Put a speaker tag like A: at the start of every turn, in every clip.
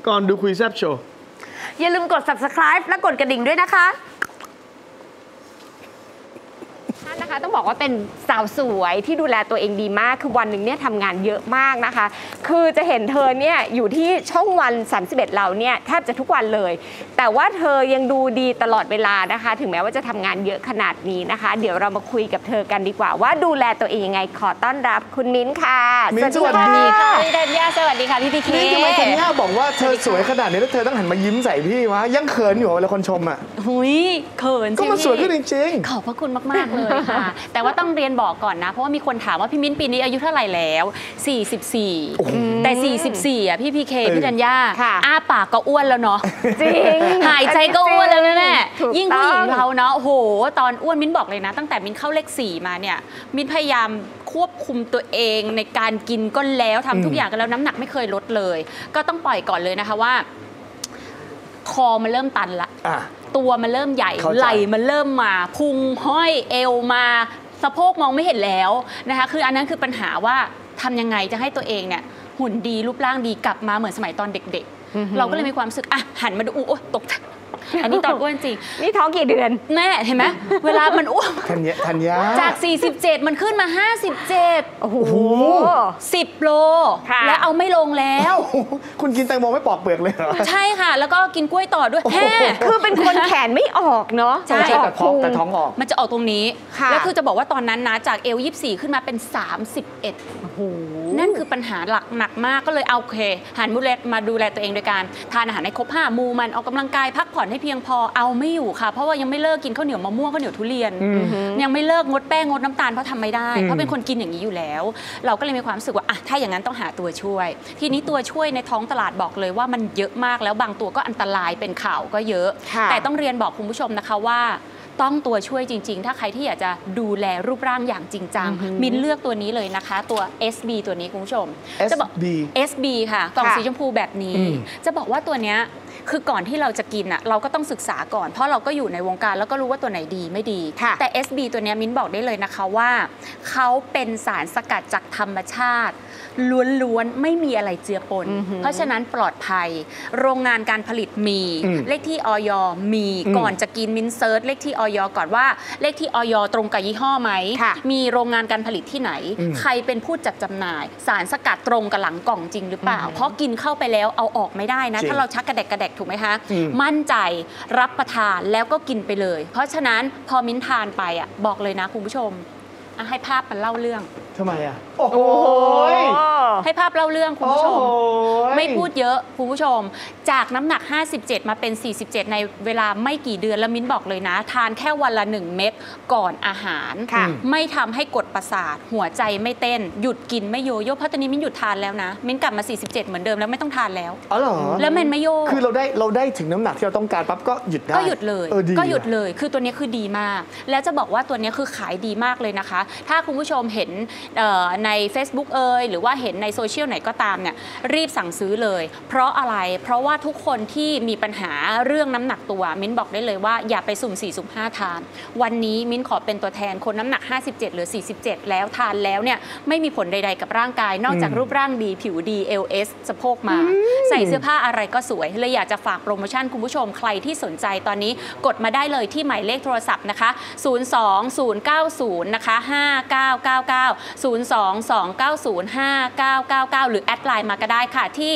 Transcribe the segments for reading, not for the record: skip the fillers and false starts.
A: ก่อนดูคุยแซ่บโชว์
B: อย่าลืมกด subscribe และกดกระดิ่งด้วยนะคะนะคะต้องบอกว่าเป็นสาวสวยที่ดูแลตัวเองดีมากคือวันหนึ่งเนี่ยทำงานเยอะมากนะคะคือจะเห็นเธอเนี่ยอยู่ที่ช่องวัน31เราเนี่ยแทบจะทุกวันเลยแต่ว่าเธอยังดูดีตลอดเวลานะคะถึงแม้ว่าจะทำงานเยอะขนาดนี้นะคะเดี๋ยวเรามาคุยกับเธอกันดีกว่าว่าดูแลตัวเองยังไงขอต้อนรับคุณมิ้นค่ะ
A: มิ้นสวัสดีค่ะ
C: พี่ธัญญาสวัสดีค่ะพี่เค
A: นี่ทำไมธัญญาบอกว่าเธอสวยขนาดนี้แล้วเธอต้องหันมายิ้มใส่พี่วะยังเขินอยู่เวลาคนชมอ่ะ
C: หุยเขิน
A: ก็มันสวยขึ้นจริง
C: ๆขอบพระคุณมากๆเลยค่ะแต่ว่าต้องเรียนบอกก่อนนะเพราะว่ามีคนถามว่าพี่มิ้นปีนี้อายุเท่าไหร่แล้ว44แต่44อ่ะพี่พีเคพี่ธัญญาอ้าปากก็อ้วนแล้วเนาะ
B: จริง
C: หายใจก็อ้วนแล้วแม่ยิ่งผู้หญิงเราเนาะโอ้โหตอนอ้วนมิ้นบอกเลยนะตั้งแต่มิ้นเข้าเลข4มาเนี่ยมิ้นพยายามควบคุมตัวเองในการกินก็แล้วทำทุกอย่างกันแล้วน้ำหนักไม่เคยลดเลยก็ต้องปล่อยก่อนเลยนะคะว่าคอมันเริ่มตันละตัวมันเริ่มใหญ่ไหล่มันเริ่มมาพุงห้อยเอวมาสะโพกมองไม่เห็นแล้วนะคะคืออันนั้นคือปัญหาว่าทำยังไงจะให้ตัวเองเนี่ยหุ่นดีรูปร่างดีกลับมาเหมือนสมัยตอนเด็กๆเราก็เลยมีความรู้สึกอ่ะหันมาดูโอ้ตกอันนี้ตอนอ้วนจริง
B: นี่ท้องกี่เดือน
C: แม่เห็นไหมเวลามันอ้วน
A: ธัญญา
C: จาก47มันขึ้นมา57
B: โอ้โห
C: 10 โลแล้วเอาไม่ลงแล้ว
A: คุณกินแตงโมไม่ปอกเปลือกเลยเหรอ
C: ใช่ค่ะแล้วก็กินกล้วยต่อด้วยแค่
B: คือเป็นคนแขนไม่ออกเนาะ
A: ใช่แต่ท้องออก
C: มันจะออกตรงนี้แล้วคือจะบอกว่าตอนนั้นนะจากเอว24ขึ้นมาเป็น31โอ้โหนั่นคือปัญหาหลักหนักมากก็เลยเอาโอเคหันมาดูแลตัวเองโดยการทานอาหารให้ครบ5 หมู่มันออกกำลังกายพักผ่อนให้เพียงพอเอาไม่อยู่ค่ะเพราะว่ายังไม่เลิกกินข้าวเหนียวมะม่วงข้าวเหนียวทุเรียนยังไม่เลิกงดแป้งงดน้ำตาลเพราะทำไม่ได้เพราะเป็นคนกินอย่างนี้อยู่แล้วเราก็เลยมีความรู้สึกว่าถ้าอย่างนั้นต้องหาตัวช่วยทีนี้ตัวช่วยในท้องตลาดบอกเลยว่ามันเยอะมากแล้วบางตัวก็อันตรายเป็นข่าวก็เยอะแต่ต้องเรียนบอกคุณผู้ชมนะคะว่าต้องตัวช่วยจริงๆถ้าใครที่อยากจะดูแลรูปร่างอย่างจริงจังมินเลือกตัวนี้เลยนะคะตัว SB ตัวนี้คุณผู้ชมจะบอก SB ค่ะกล่องสีชมพูแบบนี้จะบอกว่าตัวเนี้ยคือก่อนที่เราจะกินอ่ะเราก็ต้องศึกษาก่อนเพราะเราก็อยู่ในวงการแล้วก็รู้ว่าตัวไหนดีไม่ดีแต่ SB ตัวนี้มิ้นบอกได้เลยนะคะว่าเขาเป็นสารสกัดจากธรรมชาติล้วนๆไม่มีอะไรเจือปนเพราะฉะนั้นปลอดภัยโรงงานการผลิตมีเลขที่อย.มีก่อนจะกินมิ้นเซิร์ชเลขที่อย.ก่อนว่าเลขที่อย.ตรงกับยี่ห้อไหมมีโรงงานการผลิตที่ไหนใครเป็นผู้จัดจำหน่ายสารสกัดตรงกับหลังกล่องจริงหรือเปล่าเพราะกินเข้าไปแล้วเอาออกไม่ได้นะถ้าเราชักกระแดกถูกไหมคะมั่นใจรับประทานแล้วก็กินไปเลยเพราะฉะนั้นพอมิ้นทานไปอ่ะบอกเลยนะคุณผู้ชมให้ภาพมันเล่าเรื่อง
A: ทำไมอ่ะโอ้โห
C: ให้ภาพเล่าเรื่องคุณผู้ชมไม่พูดเยอะคุณผู้ชมจากน้ำหนัก57มาเป็น47ในเวลาไม่กี่เดือนแล้วมิ้นบอกเลยนะทานแค่วันละ1 เม็ดก่อนอาหารไม่ทำให้กดประสาทหัวใจไม่เต้นหยุดกินไม่โยโย่เพราะตอนนี้มิ้นหยุดทานแล้วนะมิ้นกลับมา47เหมือนเดิมแล้วไม่ต้องทานแล้ว
A: อ๋อเหรอ
C: แล้วมันไม่โย
A: คือเราได้ถึงน้ำหนักที่เราต้องการปั๊บก็หยุดได้
C: ก็หยุดเลยก็หยุดเลยคือตัวนี้คือดีมากแล้วจะบอกว่าตัวนี้คือขายดีมากเลยนะคะถ้าคุณผู้ชมเห็นใน Facebook หรือว่าเห็นในโซเชียลไหนก็ตามเนี่ยรีบสั่งซื้อเลยเพราะอะไรเพราะว่าทุกคนที่มีปัญหาเรื่องน้ำหนักตัวมิ้นบอกได้เลยว่าอย่าไปสุ่ม4สุ่ม5ทานวันนี้มิ้นขอเป็นตัวแทนคนน้ำหนัก57หรือ47แล้วทานแล้วเนี่ยไม่มีผลใดๆกับร่างกายนอกจากรูปร่างดีผิวดี LS สะโพกมาใส่เสื้อผ้าอะไรก็สวยเลยอยากจะฝากโปรโมชั่นคุณผู้ชมใครที่สนใจตอนนี้กดมาได้เลยที่หมายเลขโทรศัพท์นะคะ02090นะคะ5999 022905999หรือแอดไลน์มาก็ได้ค่ะที่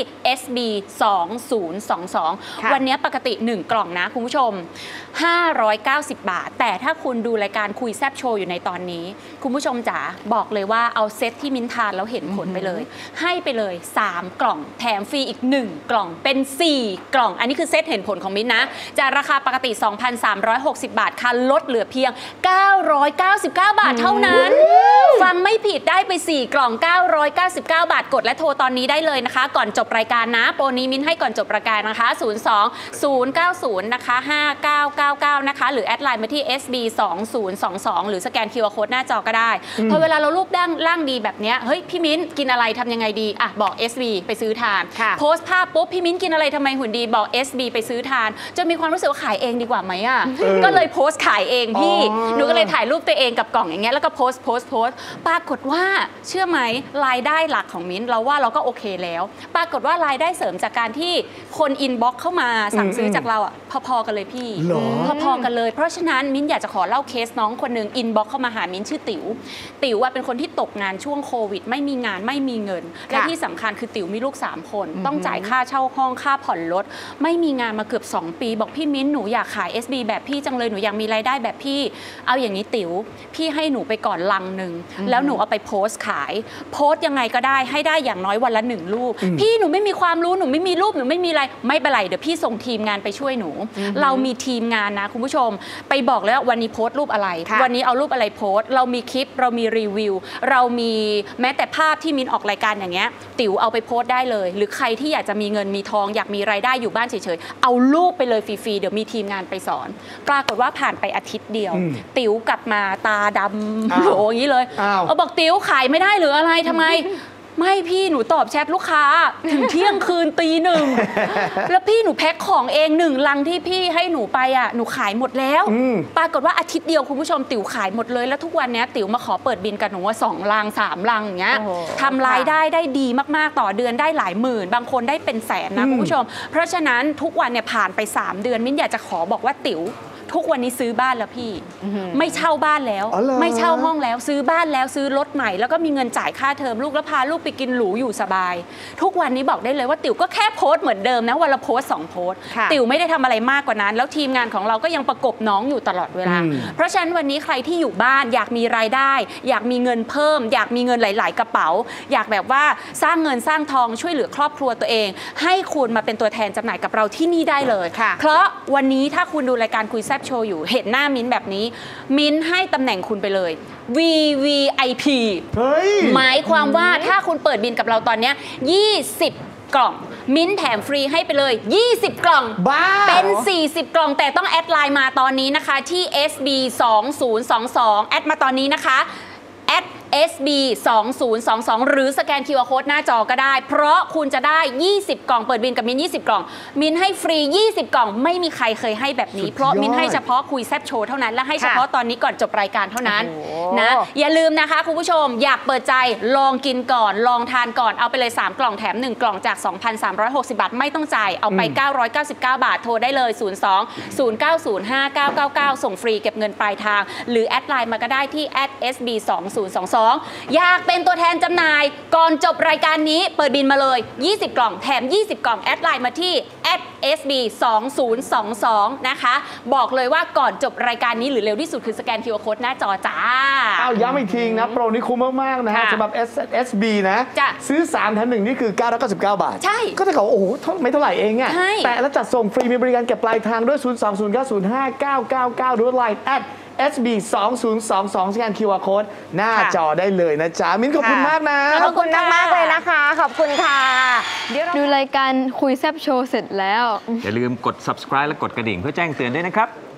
C: SB2022 วันนี้ปกติ1 กล่องนะคุณผู้ชม590 บาทแต่ถ้าคุณดูรายการคุยแซบโชว์อยู่ในตอนนี้คุณผู้ชมจ๋าบอกเลยว่าเอาเซตที่มิ้นทานแล้วเห็นผลไปเลยให้ไปเลย3 กล่องแถมฟรีอีก1 กล่องเป็น4 กล่องอันนี้คือเซตเห็นผลของมิ้นนะจากราคาปกติ 2,360 บาทค่ะลดเหลือเพียง999 บาทเท่านั้นฟังไม่ผิดได้ไป4 กล่อง999 บาทกดและโทรตอนนี้ได้เลยนะคะก่อนจบรายการนะโปรนี้มิ้นให้ก่อนจบรายการนะคะ02090นะคะ5999นะคะหรือแอดไลน์มาที่ SB2022 หรือสแกน QR Code หน้าจอก็ได้พอเวลาเรารูปร่างดีแบบนี้เฮ้ยพี่มิ้นกินอะไรทำยังไงดีอ่ะบอก SB ไปซื้อทานโพสต์ภาพปุ๊บพี่มิ้นกินอะไรทำไมหุ่นดีบอก SB ไปซื้อทานจนมีความรู้สึกว่าขายเองดีกว่าไหมอ่ะก็เลยโพสต์ขายเองพี่หนูก็เลยถ่ายรูปตัวเองกับกล่องอย่างเงี้ยแล้วก็โพสต์ปรากฏฏว่าเชื่อไหมรายได้หลักของมิ้นเราว่าเราก็โอเคแล้วปรากฏว่ารายได้เสริมจากการที่คนอินบ็อกเข้ามาสั่งซื้อจากเราอ่ะพอๆกันเลยพี่พอๆกันเลยเพราะฉะนั้นมิ้นอยากจะขอเล่าเคสน้องคนหนึ่งอินบ็อกเข้ามาหามิ้นชื่อติ๋วว่าเป็นคนที่ตกงานช่วงโควิดไม่มีงานไม่มีเงินและที่สำคัญคือติ๋วมีลูก3 คนต้องจ่ายค่าเช่าห้องค่าผ่อนรถไม่มีงานมาเกือบ2 ปีบอกพี่มิ้นหนูอยากขาย SB แบบพี่จังเลยหนูอยากมีรายได้แบบพี่เอาอย่างนี้ติ๋วพี่ให้หนูไปก่อนลังหนึ่งแล้วหนูเอาไปโพสต์ขายโพสต์ยังไงก็ได้ให้ได้อย่างน้อยวันละ1 รูปพี่หนูไม่มีความรู้หนูไม่มีรูปหนูไม่มีอะไรไม่เป็นไรเดี๋ยวพี่ส่งทีมงานไปช่วยหนูเรามีทีมงานนะคุณผู้ชมไปบอกแล้ววันนี้โพสต์รูปอะไรวันนี้เอารูปอะไรโพสต์เรามีคลิปเรามีรีวิวเรามีแม้แต่ภาพที่มินออกรายการอย่างเงี้ยติ๋วเอาไปโพสต์ได้เลยหรือใครที่อยากจะมีเงินมีทองอยากมีรายได้อยู่บ้านเฉยๆเอารูปไปเลยฟรีๆเดี๋ยวมีทีมงานไปสอนปรากฏว่าผ่านไปอาทิตย์เดียวติ๋วกลับมาตาดำโหอย่างนี้เลยบอกติ๋วขายไม่ได้หรืออะไรทำไมไม่พี่หนูตอบแชทลูกค้าถึงเที่ยงคืนตี 1แล้วพี่หนูแพ็คของเอง1 ลังที่พี่ให้หนูไปอ่ะหนูขายหมดแล้วปรากฏว่าอาทิตย์เดียวคุณผู้ชมติ๋วขายหมดเลยแล้วทุกวันนี้ติ๋วมาขอเปิดบินกับหนูว่า2 ลัง 3 ลังอย่างเงี้ยทำรายได้ดีมากๆต่อเดือนได้หลายหมื่นบางคนได้เป็นแสนนะคุณผู้ชมเพราะฉะนั้นทุกวันเนี่ยผ่านไป3 เดือนมิ้นอยากจะขอบอกว่าติ๋วทุกวันนี้ซื้อบ้านแล้วพี่ไม่เช่าบ้านแล้วไม่เช่าห้องแล้วซื้อบ้านแล้วซื้อรถใหม่แล้วก็มีเงินจ่ายค่าเทอมลูกแล้วพาลูกไปกินหรูอยู่สบายทุกวันนี้บอกได้เลยว่าติ๋วก็แค่โพสต์เหมือนเดิมนะวันละโพสต์2 โพสต์ติ๋วไม่ได้ทำอะไรมากกว่านั้นแล้วทีมงานของเราก็ยังประกบน้องอยู่ตลอดเวลาเพราะฉะนั้นวันนี้ใครที่อยู่บ้านอยากมีรายได้อยากมีเงินเพิ่มอยากมีเงินหลายๆกระเป๋าอยากแบบว่าสร้างเงินสร้างทองช่วยเหลือครอบครัวตัวเองให้คุณมาเป็นตัวแทนจำหน่ายกับเราที่นี่ได้เลยเพราะวันนี้ถ้าคุณดูรายการคุยแซ่บโชว์อยู่เห็นหน้ามิ้นแบบนี้มิ้นให้ตำแหน่งคุณไปเลย VVIP หมายความว่าถ้าคุณเปิดบินกับเราตอนนี้20 กล่องมิ้นแถมฟรีให้ไปเลย20 กล่องเป็น40 กล่องแต่ต้องแอดไลน์มาตอนนี้นะคะที่ SB 2022แอดมาตอนนี้นะคะSB 2022หรือสแกน QR Code หน้าจอก็ได้เพราะคุณจะได้20 กล่องเปิดบินกับมิน20 กล่องมินให้ฟรี20 กล่องไม่มีใครเคยให้แบบนี้เพราะมินให้เฉพาะคุยแซบโชว์เท่านั้นและให้เฉพาะตอนนี้ก่อนจบรายการเท่านั้นนะอย่าลืมนะคะคุณผู้ชมอยากเปิดใจลองกินก่อนลองทานก่อนเอาไปเลย3 กล่องแถม1 กล่องจาก 2,360 บาทไม่ต้องจ่ายเอาไป999 บาทโทรได้เลย02 090 5999ส่งฟรีเก็บเงินปลายทางหรือแอดไลน์มาก็ได้ที่ @SB 2022อยากเป็นตัวแทนจำหน่ายก่อนจบรายการนี้เปิดบินมาเลย20 กล่องแถม20 กล่องแอดไลน์มาที่ @SB 2022นะคะบอกเลยว่าก่อนจบรายการนี้หรือเร็วที่สุดคือสแกน QR Code หน้าจอจ้า
A: ย้ำอีกทีนะโปรนี้คุ้มมากๆนะฮะสำหรับ SB นะซื้อ3 แถม 1นี่คือ999 บาท
C: ใช่
A: ก็จะเขาโอ้โหไม่เท่าไหร่เองอ่ะแต่แล้วจัดส่งฟรีมีบริการเก็บปลายทางด้วย 020905999หรือ Line SB 2022สแกน QR Code หน้าจอได้เลยนะจ๊ะมิ้นขอบคุณมากนะ
B: ขอบคุณมากเลยนะคะขอบคุณค่ะ
D: ดูรายการคุยแซ่บโชว์เสร็จแล้ว
E: อย่าลืมกด subscribe และกดกระดิ่งเพื่อแจ้งเตือนด้วยนะครับ